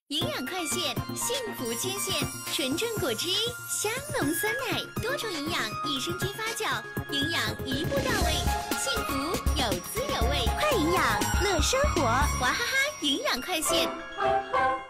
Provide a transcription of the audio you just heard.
营养快线，幸福牵线，纯正果汁，香浓酸奶，多重营养，益生菌发酵，营养一步到位，幸福有滋有味，快营养乐生活，娃哈哈营养快线。